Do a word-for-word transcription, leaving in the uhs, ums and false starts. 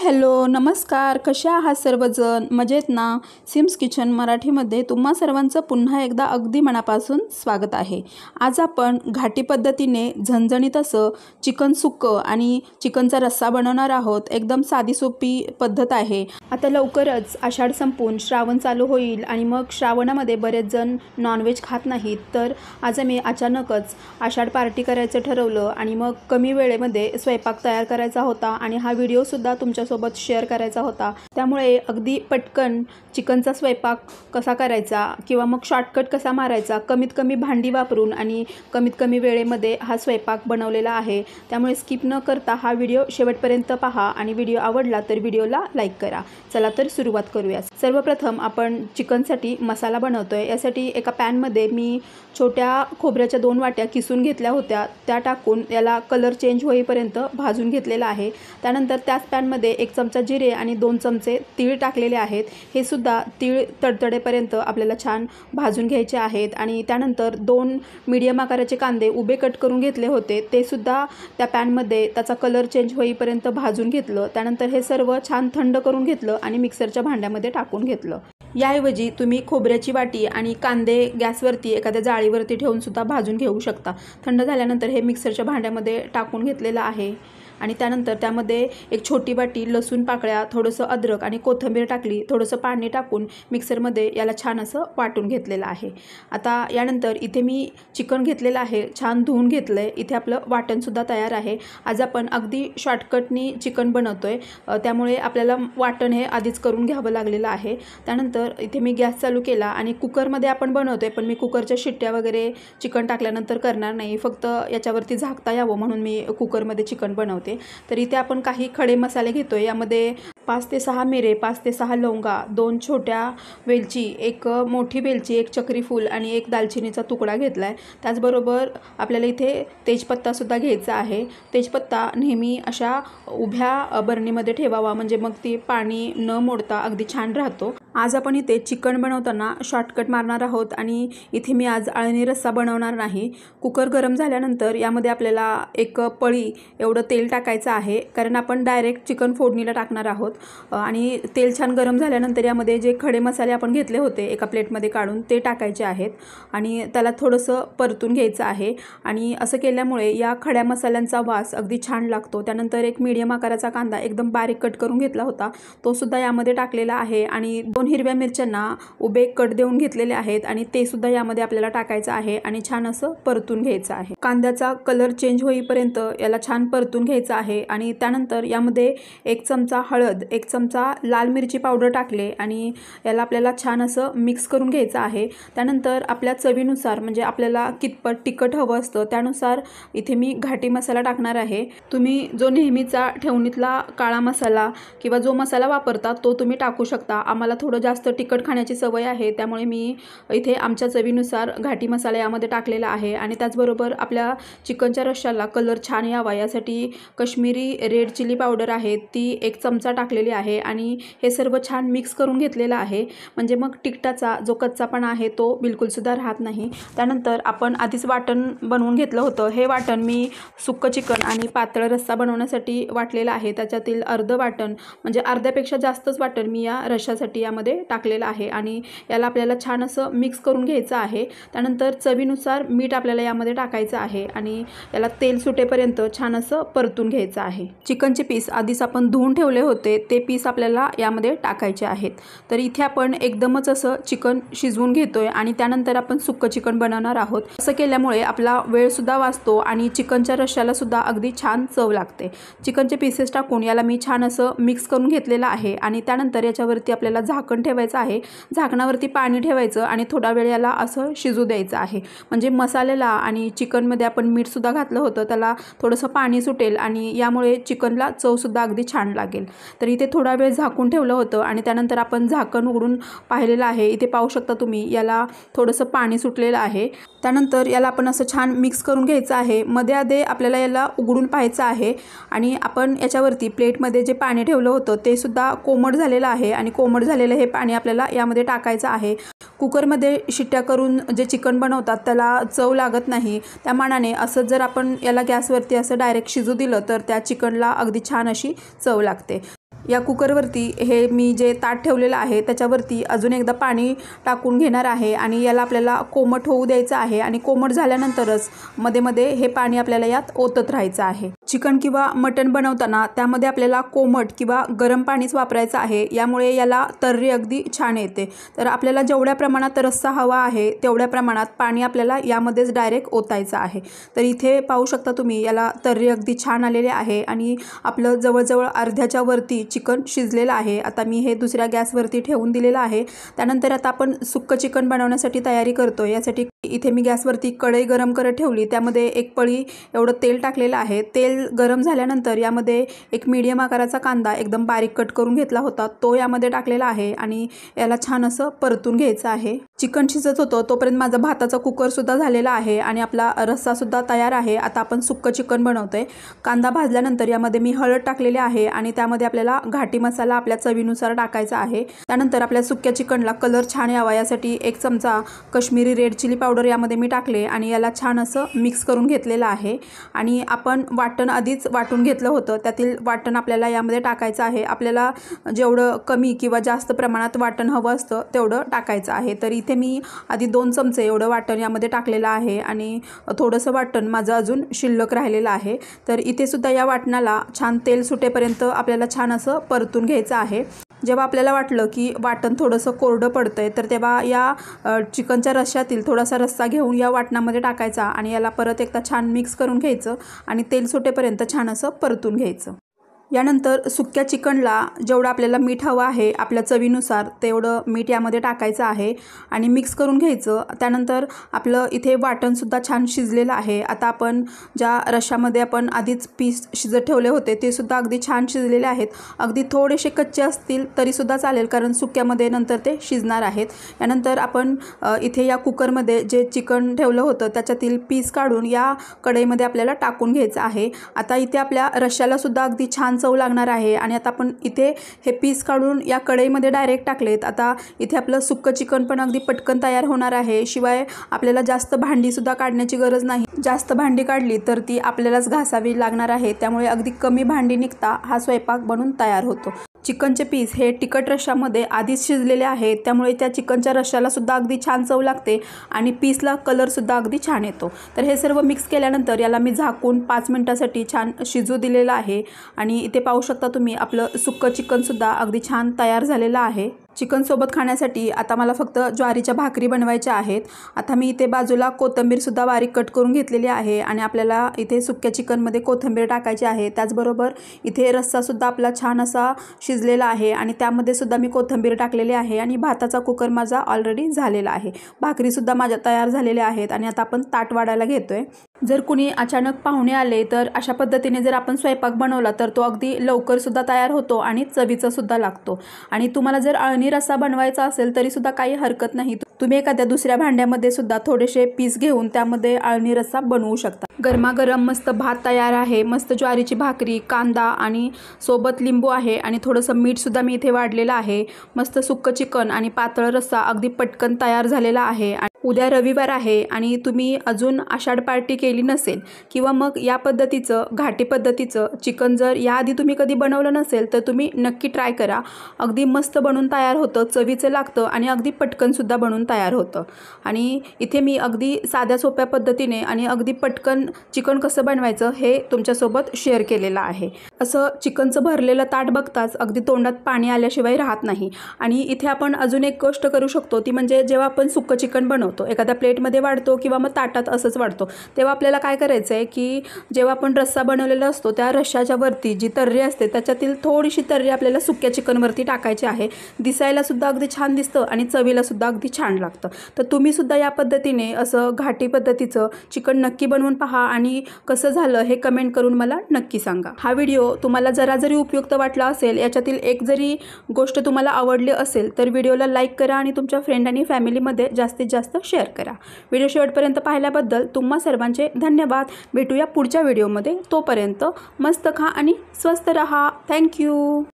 Hello नमस्कार, कशा आहात सर्वजण? मजेत ना? सिम्स किचन मराठीमध्ये तुम्हा सर्वांचं पुन्हा एकदा अगदी मनापासून स्वागत आहे। आज आपण घाटी पद्धतीने झणझणीत असं चिकन सुक्कं आणि चिकनचा रस्सा बनवणार आहोत। एकदम साधी सोपी पद्धत आहे। आता लवकरच आषाढ संपून श्रावण चालू होईल आणि मग श्रावणामध्ये बरेच जण नॉनव्हेज खात नाहीत, तर आज मी अचानकच आषाढ पार्टी करायचं ठरवलं आणि मग कमी वेळेमध्ये स्वयंपाक तयार करायचा होता आणि हा व्हिडिओ सुद्धा तुमच्या सोबत शेअर करायचा होता। त्यामुळे अगदी पटकन चिकनचा स्वयंपाक कसा करायचा किंवा मग शॉर्टकट कसा मारायचा, कमीत कमी भांडी वापरून आणि कमीत कमी वेळेमध्ये हा स्वयंपाक बनवलेला आहे। त्यामुळे स्किप न करता हा व्हिडिओ शेवटपर्यंत पहा आणि व्हिडिओ आवडला तर व्हिडिओला लाईक करा। चला तर सुरुवात करूया। सर्वप्रथम आपण चिकनसाठी मसाला बनवतोय। यासाठी एका पॅन मध्ये मी छोट्या खोबऱ्याच्या दोन वाट्या किसून घेतल्या होत्या, त्या टाकून याला कलर चेंज होईपर्यंत भाजून घेतलेला आहे। त्यानंतर त्याच पॅन मध्ये एक चमचा जिरे आणि दोन चमचे तीळ टाकलेले आहेत। हे सुद्धा तीळ तडतडेपर्यंत आपल्याला छान भाजून घ्यायचे आहेत। आणि त्यानंतर दोन मीडियम आकाराचे कांदे उभे कट करून घेतले होते, ते सुद्धा त्या पॅन मध्ये त्याचा कलर चेंज होईपर्यंत भाजून घेतलं। त्यानंतर हे सर्व छान थंड करून घेतलं आणि मिक्सरच्या भांड्यामध्ये टाकून घेतलं। याऐवजी तुम्ही खोबऱ्याची वाटी आणि कांदे गॅसवरती एखाद्या जाळीवरती ठेवून सुद्धा भाजून घेऊ शकता। थंड झाल्यानंतर हे मिक्सरच्या भांड्यामध्ये टाकून घेतलेलं आहे आणि त्यानंतर त्यामध्ये एक छोटी वाटी लसूण पाकळ्या, थोडंसं अद्रक आणि कोथिंबीर टाकली, थोडंसं पाणी टाकून मिक्सरमध्ये याला छान असं वाटून घेतलेलं आहे। आता यानंतर इथे मी चिकन घेतलेलं आहे, छान धुवून घेतलंय। इथे आपलं वाटणसुद्धा तयार आहे। आज आपण अगदी शॉर्टकटनी चिकन बनवतोय, त्यामुळे आपल्याला वाटण हे आधीच करून घ्यावं लागलेलं आहे। त्यानंतर इथे मी गॅस चालू केला आणि कुकरमध्ये आपण बनवतोय, पण मी कुकरच्या शिट्ट्या वगैरे चिकन टाकल्यानंतर करणार नाही, फक्त याच्यावरती झाकता यावं म्हणून मी कुकरमध्ये चिकन बनवते। तर इथे आपण काही खडे मसाले घेतोय। यामध्ये पाच ते सहा मिरे, पाच ते सहा लवंगा, दोन छोट्या वेलची, एक मोठी वेलची, एक चक्री फूल आणि एक दालचिनीचा तुकडा घेतलाय। त्याचबरोबर आपल्याला इथे तेजपत्ता सुद्धा घ्यायचा आहे। तेजपत्ता नेहमी अशा उभ्या बरणीमध्ये ठेवावा, म्हणजे मग ती पाणी न मोडता अगदी छान राहतो। आज आपण इथे चिकन बनवताना शॉर्टकट मारणार आहोत आणि इथे मी आज आळणी रस्सा बनवणार नाही। कुकर गरम झाल्यानंतर यामध्ये आपल्याला एक पळी एवढं तेल टाकायचं आहे, कारण आपण डायरेक्ट चिकन फोडणीला टाकणार आहोत। आणि तेल छान गरम झाल्यानंतर यामध्ये जे खडे मसाले आपण घेतले होते एका प्लेटमध्ये काढून ते टाकायचे आहेत आणि त्याला थोडंसं परतून घ्यायचं आहे। आणि असं केल्यामुळे या खड्या मसाल्यांचा वास अगदी छान लागतो। त्यानंतर एक मीडियम आकाराचा कांदा एकदम बारीक कट करून घेतला होता, तो सुद्धा यामध्ये टाकलेला आहे आणि दोन हिरव्या मिरच्यांना उभे कट देऊन घेतलेले आहेत आणि ते सुद्धा यामध्ये आपल्याला टाकायचं आहे आणि छान असं परतून घ्यायचं आहे। कांद्याचा कलर चेंज होईपर्यंत याला छान परतून घ्यायचं आहे। आणि त्यानंतर यामध्ये एक चमचा हळद, एक चमचा लाल मिरची पावडर टाकले आणि याला आपल्याला छान असं मिक्स करून घ्यायचं आहे। त्यानंतर आपल्या चवीनुसार, म्हणजे आपल्याला कितपत तिखट हवं असतं त्यानुसार इथे मी घाटी मसाला टाकणार आहे। तुम्ही जो नेहमीचा ठेवणीतला काळा मसाला किंवा जो मसाला वापरता तो तुम्ही टाकू शकता। आम्हाला थोडं जास्त तिखट खाण्याची सवय आहे, त्यामुळे मी इथे आमच्या चवीनुसार घाटी मसाला यामध्ये टाकलेला आहे। आणि त्याचबरोबर आपल्या चिकनच्या रश्श्याला कलर छान यावा यासाठी कश्मीरी रेड चिली पावडर आहे, ती एक चमचा टाकलेली आहे आणि हे सर्व छान मिक्स करून घेतलेलं आहे, म्हणजे मग तिखटाचा जो कच्चापणा आहे तो बिलकुल सुद्धा राहत नाही। त्यानंतर आपण आधीच वाटण बनवून घेतलं होतं, हे वाटण मी सुक्कं चिकन आणि पातळ रस्सा बनवण्यासाठी वाटलेलं आहे। त्याच्यातील अर्ध वाटण, म्हणजे अर्ध्यापेक्षा जास्तच वाटण मी या रश्श्यासाठी यामध्ये टाकलेलं आहे आणि याला आपल्याला छान असं मिक्स करून घ्यायचं आहे। त्यानंतर चवीनुसार मीठ आपल्याला यामध्ये टाकायचं आहे आणि याला तेल सुटेपर्यंत छान असं परतून घ्यायचं आहे। चिकनचे पीस आधीच आपण धुवून ठेवले होते, ते पीस आपल्याला यामध्ये टाकायचे आहेत। तर इथे आपण एकदमच असं चिकन शिजवून घेतोय आणि त्यानंतर आपण सुक्कं चिकन बनवणार आहोत। असं केल्यामुळे आपला वेळ सुद्धा वाचतो आणि चिकनच्या रश्श्याला सुद्धा अगदी छान चव लागते। चिकनचे पीसेस टाकून याला मी छान असं मिक्स करून घेतलेलं आहे आणि त्यानंतर याच्यावरती आपल्याला झाकण ठेवायचं आहे। झाकणावरती पाणी ठेवायचं आणि थोडा वेळ याला असं शिजू द्यायचं आहे, म्हणजे मसाल्याला आणि चिकनमध्ये आपण मीठ सुद्धा घातलं होतं त्याला थोडंसं पाणी सुटेल आणि यामुळे चिकनला चव सुद्धा अगदी छान लागेल। तर इथे थोडा वेळ झाकून ठेवलं होतं आणि त्यानंतर आपण झाकण उघडून पाहिलेलं आहे। इथे पाहू शकता तुम्ही, याला थोडंसं पाणी सुटलेलं आहे। त्यानंतर याला आपण असं छान मिक्स करून घ्यायचं आहे। मध्ये आधे आपल्याला याला उघडून पाहायचं आहे आणि आपण याच्यावरती प्लेटमध्ये जे पाणी ठेवलं होतं ते सुद्धा कोमट झालेलं आहे आणि कोमट झालेलं हे पाणी आपल्याला यामध्ये टाकायचं आहे। कुकरमध्ये शिट्ट्या करून जे चिकन बनवतात त्याला चव लागत नाही, त्या मानाने असं जर आपण याला गॅसवरती असं डायरेक्ट शिजू दिलं तर त्या चिकनला अगदी छान अशी चव लागते। या कुकरवरती हे मी जे ताट ठेवलेलं आहे त्याच्यावरती अजून एकदा पाणी टाकून घेणार आहे आणि याला आपल्याला कोमट होऊ द्यायचं आहे आणि कोमट झाल्यानंतरच मध्ये मध्ये हे पाणी आपल्याला यात ओतत राहायचं आहे। चिकन किंवा मटण बनवताना त्यामध्ये आपल्याला कोमट किंवा गरम पाणीच वापरायचं आहे, यामुळे याला तर्री अगदी छान येते। तर आपल्याला जेवढ्या प्रमाणात रस्सा हवा आहे तेवढ्या प्रमाणात पाणी आपल्याला यामध्येच डायरेक्ट ओतायचं आहे। तर इथे पाहू शकता तुम्ही याला तर्री अगदी छान आलेली आहे आणि आपलं जवळजवळ अर्ध्याच्या वरती चिकन शिजलेलं आहे। आता मी हे दुसऱ्या गॅसवरती ठेवून दिलेलं आहे। त्यानंतर आता आपण सुक्कं चिकन बनवण्यासाठी तयारी करतो। यासाठी इथे मी गॅसवरती कढई गरम करत ठेवली, त्यामध्ये एक पळी एवढं तेल टाकलेलं आहे। तेल गरम झाल्यानंतर यामध्ये एक मीडियम आकाराचा कांदा एकदम बारीक कट करून घेतला होता तो यामध्ये टाकलेला आहे आणि याला छान असं परतून घ्यायचं आहे। चिकन शिजत होतं तोपर्यंत माझा भाताचा कुकर सुद्धा झालेला आहे आणि आपला रस्सा सुद्धा तयार आहे। आता आपण सुक्कं चिकन बनवतोय। कांदा भाजल्यानंतर यामध्ये मी हळद टाकलेली आहे आणि त्यामध्ये आपल्याला घाटी मसाला आपल्या चवीनुसार टाकायचा आहे। त्यानंतर आपल्या सुक्क्या चिकनला कलर छान यावा यासाठी एक चमचा काश्मीरी रेड चिली पावडर यामध्ये मी टाकले आणि याला छान असं मिक्स करून घेतलेलं आहे। आणि आपण वाटण आधीच वाटून घेतलं होतं, त्यातील वाटण आपल्याला यामध्ये टाकायचं आहे। आपल्याला जेवढं कमी किंवा जास्त प्रमाणात वाटण हवं असतं तेवढं टाकायचं आहे। तर इथे मी आधी दोन चमचे एवढं वाटण यामध्ये टाकलेलं आहे आणि थोडंसं वाटण माझं अजून शिल्लक राहिलेलं आहे। तर इथे सुद्धा या वाटणाला छान तेल सुटेपर्यंत आपल्याला छान असं परतून घ्यायचं आहे। जेव्हा आपल्याला वाटलं की वाटण थोडंसं कोरडं पडतंय तर तेव्हा या चिकनच्या रश्श्यातील थोडासा रस्सा घेऊन या वाटणामध्ये टाकायचा आणि याला परत एकदा छान मिक्स करून घ्यायचं आणि तेल सुटेपर्यंत छान असं परतून घ्यायचं। यानंतर सुक्क्या चिकनला जेवढं आपल्याला मीठ हवं आहे आपल्या चवीनुसार तेवढं मीठ यामध्ये टाकायचं आहे आणि मिक्स करून घ्यायचं। त्यानंतर आपलं इथे वाटणसुद्धा छान शिजलेलं आहे। आता आपण ज्या रश्श्यामध्ये आपण आधीच पीस शिजत ठेवले होते ते सुद्धा अगदी छान शिजलेले आहेत। अगदी थोडेसे कच्चे असतील तरीसुद्धा चालेल, कारण सुक्क्यामध्ये नंतर ते शिजणार आहेत। यानंतर आपण इथे या कुकरमध्ये जे चिकन ठेवलं होतं त्याच्यातील पीस काढून या कढईमध्ये आपल्याला टाकून घ्यायचं आहे। आता इथे आपल्या रश्श्यालासुद्धा अगदी छान चव लागणार आहे आणि आता आपण इथे हे पीस काढून या कढईमध्ये डायरेक्ट टाकलेत। आता इथे आपलं सुक्कं चिकन पण अगदी पटकन तयार होणार आहे। शिवाय आपल्याला जास्त भांडी सुद्धा काढण्याची गरज नाही। जास्त भांडी काढली तर ती आपल्यालाच घासावी लागणार आहे, त्यामुळे अगदी कमी भांडी निघता हा स्वयंपाक बनून तयार होतो। चिकनचे पीस हे तिखट रश्श्यामध्ये आधीच शिजलेले आहेत, त्यामुळे त्या चिकनच्या रश्श्याला सुद्धा अगदी छान चव लागते आणि पीसला कलरसुद्धा अगदी छान येतो। तर हे सर्व मिक्स केल्यानंतर याला मी झाकून पाच मिनटासाठी छान शिजू दिलेलं आहे आणि इथे पाहू शकता तुम्ही आपलं सुक्कं चिकनसुद्धा अगदी छान तयार झालेलं आहे। चिकनसोबत खाण्यासाठी आता मला फक्त ज्वारीच्या भाकरी बनवायच्या आहेत। आता मी इथे बाजूला कोथिंबीरसुद्धा बारीक कट करून घेतलेली आहे आणि आपल्याला इथे सुक्क्या चिकनमध्ये कोथिंबीर टाकायची आहे। त्याचबरोबर इथे रस्सासुद्धा आपला छान असा शिजलेला आहे आणि त्यामध्ये सुद्धा मी कोथिंबीर टाकलेली आहे आणि भाताचा कुकर माझा ऑलरेडी झालेला आहे। भाकरीसुद्धा माझ्या तयार झालेल्या आहेत आणि आता आपण ताट वाढायला घेतोय। जर कुणी अचानक पाहुणे आले तर अशा पद्धतीने जर आपण स्वयंपाक बनवला तर तो अगदी लवकरसुद्धा तयार होतो आणि चवीचासुद्धा लागतो। आणि तुम्हाला जर अळणी रस्सा बनवायचा असेल तरीसुद्धा काही हरकत नाही, तुम्ही एखाद्या दुसऱ्या भांड्यामध्ये सुद्धा थोडेसे पीस घेऊन त्यामध्ये अळणी रस्सा बनवू शकता। गरमागरम मस्त भात तयार आहे, मस्त ज्वारीची भाकरी, कांदा आणि सोबत लिंबू आहे आणि थोडंसं मीठसुद्धा मी इथे वाढलेलं आहे। मस्त सुक्कं चिकन आणि पातळ रस्सा अगदी पटकन तयार झालेला आहे। उद्या रविवार आहे आणि तुम्ही अजून आषाढ पार्टी केली नसेल किंवा मग या पद्धतीचं घाटी पद्धतीचं चिकन जर याआधी तुम्ही कधी बनवलं नसेल तर तुम्ही नक्की ट्राय करा। अगदी मस्त बनून तयार होतं, चवीचं लागतं आणि अगदी पटकनसुद्धा बनून तयार होतं। आणि इथे मी अगदी साध्या सोप्या पद्धतीने आणि अगदी पटकन चिकन कसं बनवायचं हे तुमच्यासोबत शेअर केलेलं आहे। असं चिकनचं भरलेलं ताट बघताच अगदी तोंडात पाणी आल्याशिवाय राहत नाही। आणि इथे आपण अजून एक गोष्ट करू शकतो ती म्हणजे जेव्हा आपण सुक्कं चिकन बनवतो एखाद्या प्लेटमध्ये वाढतो किंवा मग ताटात असंच वाढतो तेव्हा आपल्याला काय करायचं आहे की जेव्हा आपण रस्सा बनवलेला असतो त्या रश्श्याच्या वरती जी तर्री असते त्याच्यातील थोडीशी तर्री आपल्याला सुक्क्या चिकनवरती टाकायची आहे। दिसायला सुद्धा अगदी छान दिसतं आणि चवीला सुद्धा अगदी छान लागतं। तर तुम्ही सुद्धा या पद्धतीने असं घाटी पद्धतीचं चिकन नक्की बनवून पहा आणि कसं झालं हे कमेंट करून मला नक्की सांगा। हा व्हिडिओ तुम्हाला जरा जरी उपयुक्त वाटला असेल, याच्यातील एक जरी गोष्ट तुम्हाला आवडली असेल तर व्हिडिओला लाईक करा आणि तुमच्या फ्रेंड आणि फॅमिलीमध्ये जास्तीत जास्त शेअर करा। व्हिडिओ शेवटपर्यंत पाहिल्याबद्दल तुम्हा सर्वांचे धन्यवाद। भेटूया पुढच्या व्हिडिओमध्ये, तोपर्यंत मस्त खा आणि स्वस्त रहा। थँक्यू।